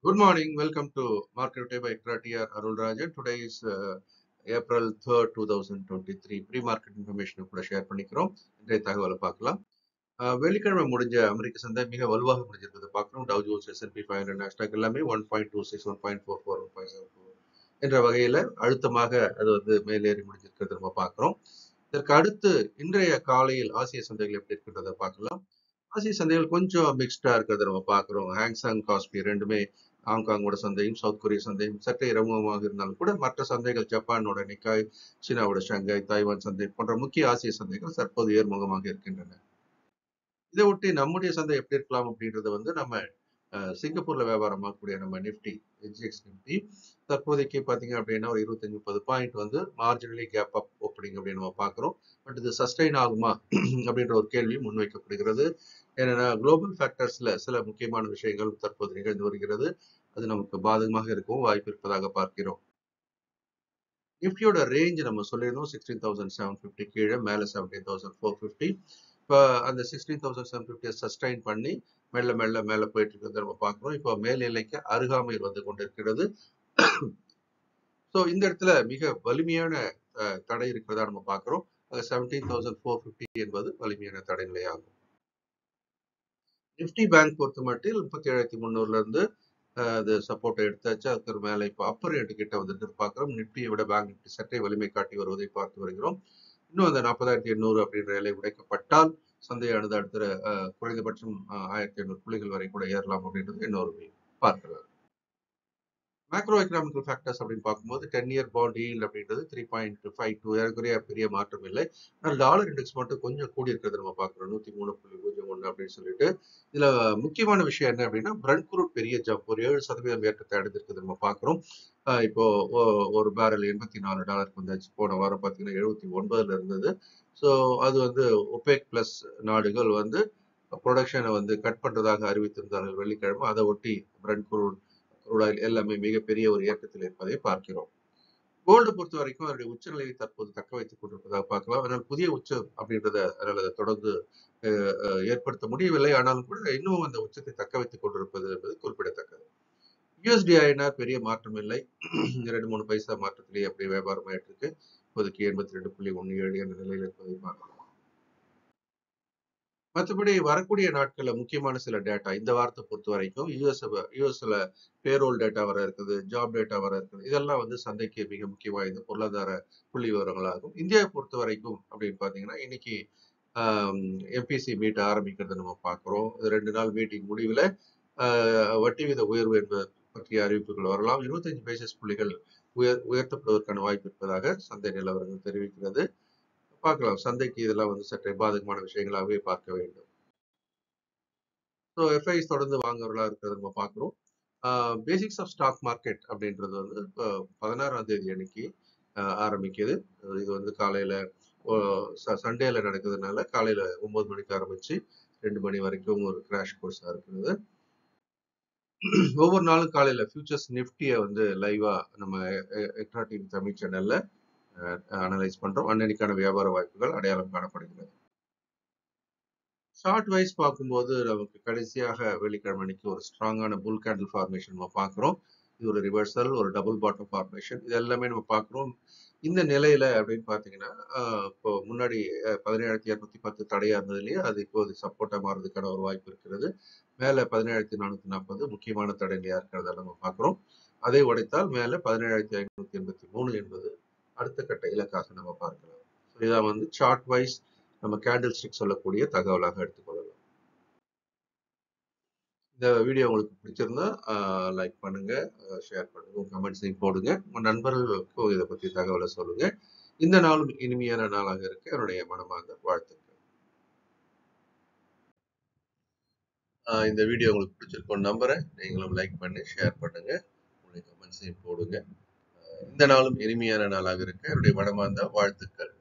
Good morning. Welcome to Market Day by ECTRA Arulrajhan. Today is April 3rd, 2023. Pre-market information கூட share பண்ணிக்கிறோம். இன்றைய தகவலை பார்க்கலாம். வெள்ளிக்கிழமை முடிஞ்ச அமெரிக்க சந்தை மிக வலுவாக முடிஞ்சிருக்கிறது பார்க்கிறோம். டவ் ஜோன்ஸ் S&P 500 நாஸ்டாக் எல்லாமே 1.26, 1.44, 1.74 என்ற வகையில அழுத்தமாக அது மேலேறி முடிஞ்சிருக்கிறது நம்ம பார்க்கிறோம். இதற்கு அடுத்து இன்றைய காலையில் ஆசிய சந்தைகள் எப்படி இருக்கின்றதை பார்க்கலாம். ஆசிய சந்தைகள் கொஞ்சம் மிக்ஸ்டா இருக்கிறத நம்ம பார்க்கிறோம். ஹாங்சாங் காஸ்பி ரெண்டுமே ஹாங்காங்கோட சந்தையும் சவுத் கொரிய சந்தையும் சற்றே இறங்குமாக இருந்தாலும் கூட மற்ற சந்தைகள் ஜப்பானோட நிக்காய், சீனாவோட ஷங்காய், தாய்வான் சந்தை போன்ற முக்கிய ஆசிய சந்தைகள் தற்போது ஏர்முகமாக இருக்கின்றன. இதை ஒட்டி நம்முடைய சந்தை எப்படி இருக்கலாம் அப்படின்றத நம்ம சிங்கப்பூர்ல வியாபாரமாகக்கூடிய நம்ம நிப்டி எக்ஸ் நிப்டி தற்போதைக்கு பாத்தீங்க அப்படின்னா ஒரு 25-30 point marginally gap up opening அப்படின்னு நம்ம பாக்குறோம். பட் இது சஸ்டைன் ஆகுமா அப்படின்ற ஒரு கேள்வி முன்வைக்கப்படுகிறது. ஏன்னா குளோபல் ஃபேக்டர்ஸ்ல சில முக்கியமான விஷயங்கள் தற்போது நிகழ்ந்து வருகிறது. அது நமக்கு பாதகமாக இருக்கும் வாய்ப்பு இருப்பதாக பார்க்கிறோம். நிப்டியோட ரேஞ்ச் நம்ம சொல்லியிருந்தோம் 16,750 கீழே மேல 17,450. இப்போ அந்த 16,750 சஸ்டைன் பண்ணி மெல்ல மெல்ல மேல போயிட்டு இருக்கிறத நம்ம பார்க்கிறோம். இப்போ மேல் எல்லைக்கு அருகாமையில் வந்து கொண்டிருக்கிறது. ஸோ இந்த இடத்துல மிக வலிமையான தடை இருக்கிறதா நம்ம பார்க்கிறோம். 17,450 என்பது வலிமையான தடை நிலையாகும். நிப்டி பேங்க் பொறுத்த மட்டும் 37,300 இருந்து அது சப்போர்ட்டை எடுத்தாச்சு. அதுக்கு மேலே இப்போ அப்பர் ரேட்டு கிட்ட வந்துட்டு பார்க்கிறோம். நிப்டியை விட பேங்க் நிப்டி சற்றே வலிமை காட்டி வருவதை பார்த்து வருகிறோம். இன்னும் அந்த 40,800 அப்படின்ற எல்லை உடைக்கப்பட்டால் சந்தையானது அடுத்த குறைந்தபட்சம் 1,800 புள்ளிகள் வரை கூட ஏறலாம் அப்படின்றது இன்னொரு பார்க்கலாம். மேக்ரோ எக்கனாமிக்கல் ஃபேக்டர்ஸ் அப்படின்னு பார்க்கும்போது 10-year பாண்ட் ஈல்ட் அப்படின்றது 3.52 ஏறக்குறைய பெரிய மாற்றம் இல்லை. ஆனால் டாலர் இண்டெக்ஸ் மட்டும் கொஞ்சம் கூடி இருக்கிறது நம்ம பார்க்கிறோம். 103.01 அப்படின்னு சொல்லிட்டு. இதுல முக்கியமான விஷயம் என்ன அப்படின்னா பிரெண்ட் குரூட் பெரிய ஜம்ப் ஒரு 7% ஏற்றத்தை அடைந்திருக்கிறது நம்ம பார்க்கிறோம். இப்போ ஒரு பேரல் $84 வந்தாச்சு. போன வாரம் பார்த்தீங்கன்னா 79 இருந்தது. ஸோ அது ஒபேக் பிளஸ் நாடுகள் ப்ரொடக்ஷனை கட் பண்றதாக அறிவித்திருந்தார்கள் வெள்ளிக்கிழமை. அதை ஒட்டி பிரெண்ட் குரூட் எல்லாமே மிகப்பெரிய ஒரு இயக்கத்தில் இருப்பதை பார்க்கிறோம். கோல்டு பொறுத்த வரைக்கும் அதனுடைய உச்சநிலையை தற்போது தக்க வைத்துக் கொண்டிருப்பதாக பார்க்கலாம். ஆனால் புதிய உச்சம் அப்படின்றத அதனால தொடர்ந்து ஏற்படுத்த முடியவில்லை. ஆனாலும் கூட இன்னும் அந்த உச்சத்தை தக்க வைத்துக் கொண்டிருப்பது என்பது குறிப்பிடத்தக்கது. USD-INR பெரிய மாற்றம் இல்லை. 2-3 பைசா மாற்றத்திலேயே அப்படியே வியாபாரம் ஆயிட்டு இருக்கு. இப்போதைக்கு 82.17 என்ற நிலையில் இருப்பதை பார்க்கலாம். மற்றபடி வரக்கூடிய நாட்கள்ல முக்கியமான சில டேட்டா இந்த வாரத்தை பொறுத்த வரைக்கும் யூஎஸ்ல பேரோல் டேட்டா வர இருக்குது, ஜாப் டேட்டா வர இருக்குது. இதெல்லாம் சந்தைக்கு மிக முக்கிய வாய்ந்த பொருளாதார புள்ளி விவரங்களாகும். இந்தியாவை பொறுத்த வரைக்கும் அப்படின்னு பாத்தீங்கன்னா இன்னைக்கு MPC மீட் ஆரம்பிக்கிறத நம்ம பார்க்கிறோம். 2 நாள் மீட்டிங் முடிவுல வட்டி வீத உயர்வு என்பது பற்றிய அறிவிப்புகள் வரலாம். 25 பேசிஸ் புள்ளிகள் உயர்த்தப்படுவதற்கான வாய்ப்பு இருப்பதாக சந்தை நிலவரங்கள் தெரிவிக்கிறது. பார்க்கலாம். சந்தைக்கு இதெல்லாம் சற்றே பாதகமான விஷயங்களாகவே பார்க்க வேண்டும். ஸோ எஃப்ஐஸ் தொடர்ந்து வாங்குறவர்களா இருக்கிறத நம்ம பார்க்குறோம். பேசிக்ஸ் ஆஃப் ஸ்டாக் மார்க்கெட் அப்படின்றது இப்போ 16ஆம் தேதி அன்னைக்கு ஆரம்பிக்குது. இது காலையில சண்டேல நடக்குதுனால காலையில 9 மணிக்கு ஆரம்பிச்சு 2 மணி வரைக்கும் ஒரு கிராஷ் கோர்ஸா இருக்குது. ஒவ்வொரு நாளும் காலையில ஃபியூச்சர்ஸ் நிஃப்டியை லைவா நம்ம எக்ட்ரா டிவி தமிழ் சேனல்ல அனலைஸ் பண்றோம். அன்னைக்கான வியாபார வாய்ப்புகள் அடையாளம் காணப்படுகிறது. ஷார்ட் வைஸ் பார்க்கும்போது நமக்கு கடைசியாக வெள்ளிக்கிழமை அன்னைக்கு ஒரு ஸ்ட்ராங்கான புல் கேண்டில் ஃபார்மேஷன் நம்ம பார்க்குறோம். இது ஒரு ரிவர்சல், ஒரு டபுள் பாட்டம் ஃபார்மேஷன், இது எல்லாமே நம்ம பார்க்குறோம். இந்த நிலையில அப்படின்னு பார்த்தீங்கன்னா இப்போ முன்னாடி 17,210 தடையா இருந்தது இல்லையா, அது இப்போது சப்போர்ட்டா மாறதுக்கான ஒரு வாய்ப்பு இருக்கிறது. மேல 17,440 முக்கியமான தடை நிலையா இருக்கிறத நம்ம பார்க்குறோம். அதை உடைத்தால் மேல 17,583 என்பது அடுத்த கட்ட இலக்காக நம்ம பார்க்கலாம். இதான் சார்ட் வைஸ் நம்ம கேண்டில் ஸ்டிக் சொல்லக்கூடிய தகவலாக எடுத்துக்கொள்ளலாம். இந்த வீடியோ உங்களுக்கு பிடிச்சிருந்தா லைக் பண்ணுங்க, ஷேர் பண்ணுங்க, கமெண்ட்ஸையும் போடுங்க. உங்க நண்பர்களுக்கும் இதை பத்தி தகவலை சொல்லுங்க. இந்த நாளும் இனிமையான நாளாக இருக்க என்னுடைய மனமார்ந்த வாழ்த்துக்கள். இந்த வீடியோ உங்களுக்கு பிடிச்சிருக்கோன்னு நம்புறேன். நீங்களும் லைக் பண்ணி ஷேர் பண்ணுங்க, உங்களுடைய கமெண்ட்ஸையும் போடுங்க. இந்த நாளும் இனிமையான நாளாக இருக்க என்னுடைய மனமார்ந்த வாழ்த்துக்கள்.